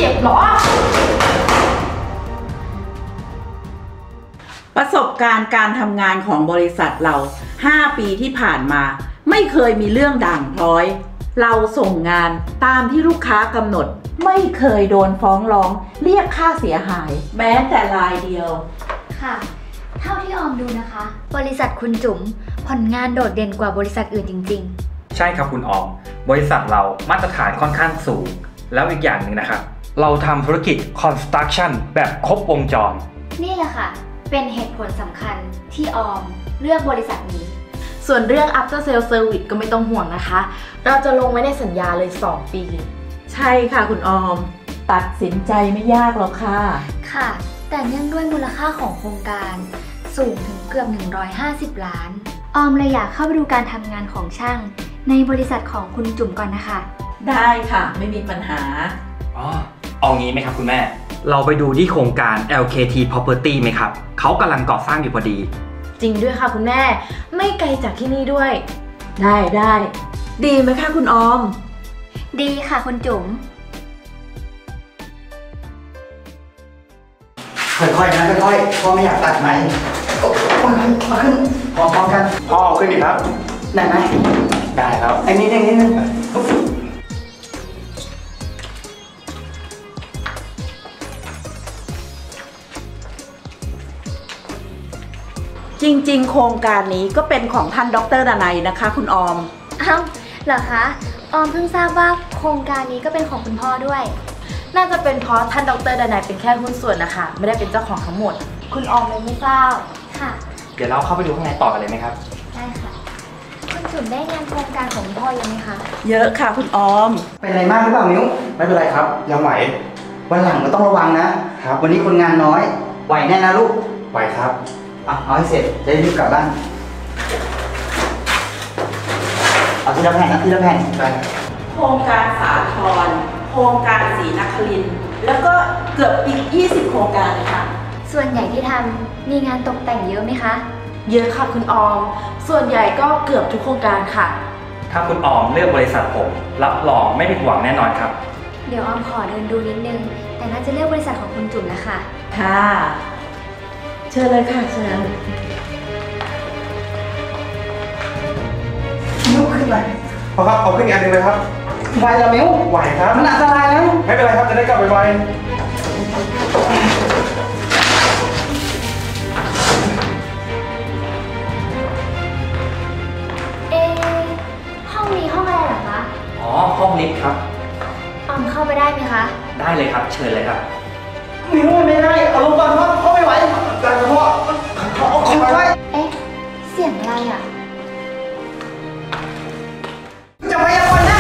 จ็บหรอประสบการณ์การทำงานของบริษัทเรา5 ปีที่ผ่านมาไม่เคยมีเรื่องด่างพร้อยเราส่งงานตามที่ลูกค้ากำหนดไม่เคยโดนฟ้องร้องเรียกค่าเสียหายแม้แต่รายเดียวค่ะเท่าที่ออมดูนะคะบริษัทคุณจุ๋มผลงานโดดเด่นกว่าบริษัทอื่นจริงๆใช่ครับคุณออมบริษัทเรามาตรฐานค่อนข้างสูงแล้วอีกอย่างหนึ่งนะครับเราทำธุรกิจ Construction แบบครบวงจรนี่แหละค่ะเป็นเหตุผลสำคัญที่ออมเลือกบริษัทนี้ส่วนเรื่อง After Sale Service ก็ไม่ต้องห่วงนะคะเราจะลงไว้ในสัญญาเลย2 ปีใช่ค่ะคุณออมตัดสินใจไม่ยากหรอกค่ะค่ะแต่เนื่องด้วยมูลค่าของโครงการสูงถึงเกือบ150 ล้านออมเลยอยากเข้าไปดูการทำงานของช่างในบริษัทของคุณจุ๋มก่อนนะคะได้ค่ะไม่มีปัญหาเอางี้ไหมครับคุณแม่เราไปดูที่โครงการ LKT Property ไหมครับเขากำลังก่อสร้างอยู่พอดีจริงด้วยค่ะคุณแม่ไม่ไกลจากที่นี่ด้วยได้ดีไหมคะคุณออมดีค่ะคุณจุ๋มค่อยๆนะค่อยๆพ่อไม่อยากตัดไหมมาขึ้นพร้อมกันพ่อเอาขึ้นอีกครับได้ไหมได้ครับไอ้นี่นิดนึงจริงๆโครงการนี้ก็เป็นของท่านดร.ดนัยนะคะคุณออมอ้าวเหรอคะออมเพิ่งทราบว่าโครงการนี้ก็เป็นของคุณพ่อด้วยน่าจะเป็นเพราะท่านดร.ดนัยเป็นแค่หุ้นส่วนนะคะไม่ได้เป็นเจ้าของทั้งหมดคุณออมเลยไม่ทราบค่ะเดี๋ยวเราเข้าไปดูข้างในต่อกันเลยไหมครับได้ค่ะคุณจุ๋มได้งานโครงการของคุณพ่อยังไหมคะเยอะค่ะคุณออมเป็นอะไรมากหรือเปล่ามิ้วไม่เป็นไรครับยังไหววันหลังก็ต้องระวังนะครับวันนี้คนงานน้อยไหวแน่นะลูกไหวครับเอาให้เสร็จจะได้รีบกลับบ้านเอาทีละแผ่นนะทีละแผ่นได้โครงการสาธรโครงการศรีนครินทร์แล้วก็เกือบอีก20 โครงการเลยค่ะส่วนใหญ่ที่ทำมีงานตกแต่งเยอะไหมคะเยอะค่ะคุณออมส่วนใหญ่ก็เกือบทุกโครงการค่ะถ้าคุณออมเลือกบริษัทผมรับรองไม่ผิดหวังแน่นอนครับเดี๋ยวออมขอเดินดูนิดนึงแต่น่าจะเลือกบริษัทของคุณจุ๋มนะคะค่ะเชิญเลยค่ะเชิญมิ้วขึ้นไปพอครับเอาขึ้นอีกอันหนึ่งเลยครับไหวแล้วมิ้วไหวครับมันอันตรายนะไม่เป็นไรครับจะได้กลับไวห้องนี้ห้องอะไรเหรอคะห้องลิฟต์ครับออมเข้าไปได้ไหมคะได้เลยครับเชิญเลยครับมิ้วไม่ได้เอาลงก่อนพ่อไม่ไหวแต่พ่อเอาคอยไว้เสียงอะไรอ่ะจะไปยังไงนะ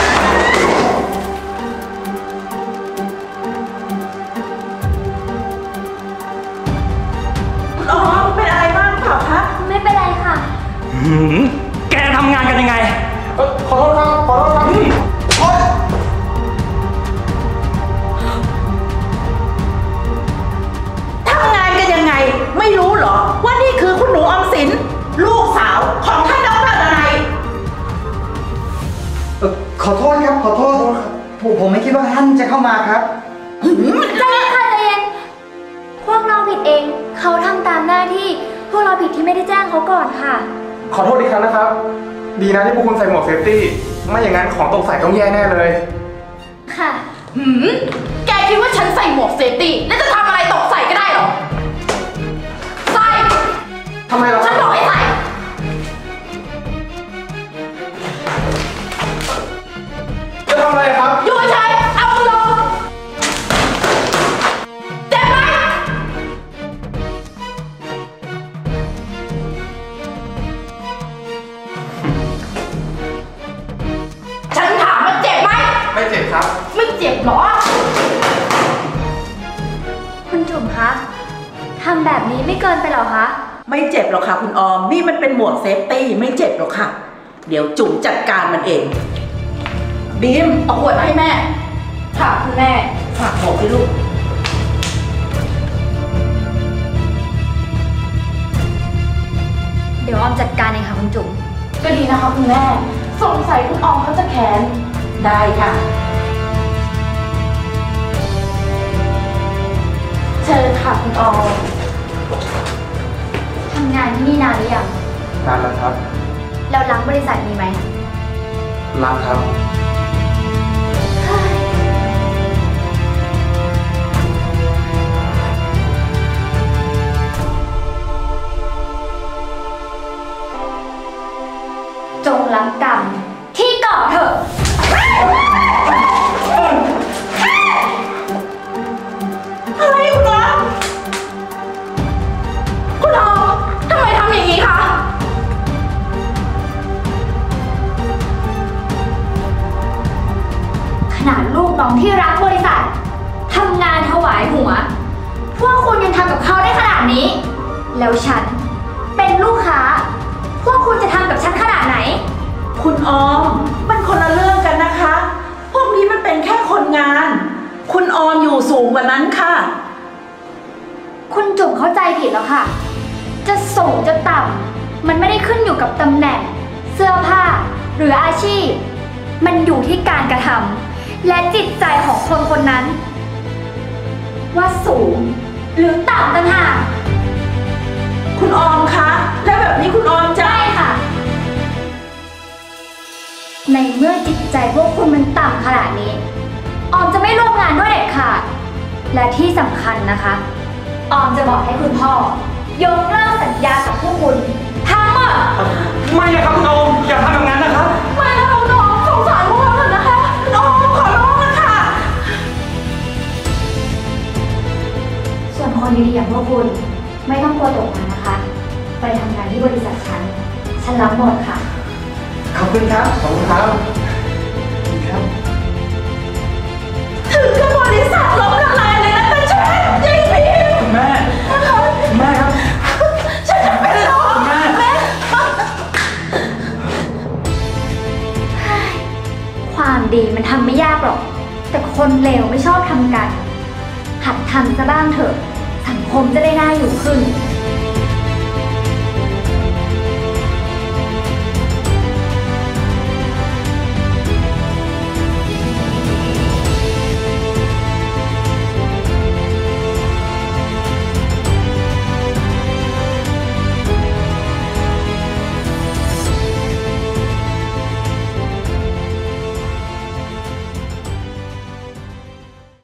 อ๋อเป็นอะไรบ้างเปล่าคะไม่เป็นไรค่ะแกทำงานกันยังไงขอโทษครับทำงานกันยังไงไม่รู้เหรอว่านี่คือคุณหนูออมสินลูกสาวของท่านดร.ดนัยขอโทษครับขอโทษผมไม่คิดว่าท่านจะเข้ามาครับใจเย็นค่ะใจเย็นพวกเราผิดเองเขาทำตามหน้าที่พวกเราผิดที่ไม่ได้แจ้งเขาก่อนค่ะขอโทษอีกครั้งนะครับดีนะที่พวกคุณใส่หมวกเซฟตี้ไม่อย่างนั้นของตกใส่ต้องแย่แน่เลยค่ะแกคิดว่าฉันใส่หมวกเซฟตี้แล้วจะทำอะไรตกใส่ก็ได้หรอใส่ทำไมล่ะฉันบอกให้ใส่จะทำอะไรครับอยู่เฉยเอามือลงเจ็บไหมฉันถามว่าเจ็บไหมไม่เจ็บครับไม่เจ็บหรอคุณจุ๋มคะทำแบบนี้ไม่เกินไปหรอคะไม่เจ็บหรอกค่ะคุณออมนี่มันเป็นหมวกเซฟตี้ไม่เจ็บหรอกค่ะเดี๋ยวจุ๋มจัดการมันเองบีมเอาขวดมาให้แม่ค่ะคุณแม่ฝากบอกให้ลูกเดี๋ยวออมจัดการเองค่ะคุณจุ๋มก็ดีนะคะคุณแม่สงสัยคุณออมเขาจะแค้นได้ค่ะชิญค่ะคุณออมทำงานที่นี่นานหรือยังนานแล้วครับแล้วรักบริษัทนี้ไหมรักครับจงรับกรรมที่ก่อเถอะอะไรคุณออมคุณออมทำไมทำอย่างนี้คะขนาดลูกน้องที่รักบริษัททำงานถวายหัว พวกคุณยังทำกับเขาได้ขนาดนี้ แล้วฉันเป็นลูกค้า พวกคุณจะทำกับฉันขนาดไหนคุณออม มันคนละเรื่องกันนะคะ พวกนี้มันเป็นแค่คนงาน คุณออมอยู่สูงกว่านั้นค่ะคุณจุ๋มเข้าใจผิดแล้วค่ะ จะสูงจะต่ำมันไม่ได้ขึ้นอยู่กับตำแหน่ง เสื้อผ้า หรืออาชีพ มันอยู่ที่การกระทำและจิตใจของคนคนนั้น ว่าสูง หรือต่ำต่างหากคุณออมคะ แล้วแบบนี้คุณออมจะใช่ค่ะ ในเมื่อจิตใจพวกคุณมันต่ำขนาดนี้ ออมจะไม่ร่วมงานด้วยเด็ดขาด และที่สำคัญนะคะ ออมจะบอกให้คุณพ่อยกเลิกสัญญากับพวกคุณทั้งหมดไม่นะครับคุณออมอย่าทำแบบนั้นนะครับไม่นะคะคุณออมสงสารพวกเราเถอะนะคะคุณออมขอร้องนะคะส่วนคนดีๆอย่างพวกคุณไม่ต้องกลัวตกงานนะคะ ไปทำงานที่บริษัทฉันรับหมดค่ะขอบคุณครับ ขอบคุณครับถึงกับบริษัทล้มละลายเลยนะแต่ฉันยังพิมคุณแม่คุณแม่ครับฉันจะเป็นลมคุณแม่ความดีมันทำไม่ยากหรอก แต่คนเลวไม่ชอบทำกัน หัดทำซะบ้างเถอะ สังคมจะได้น่าอยู่ขึ้น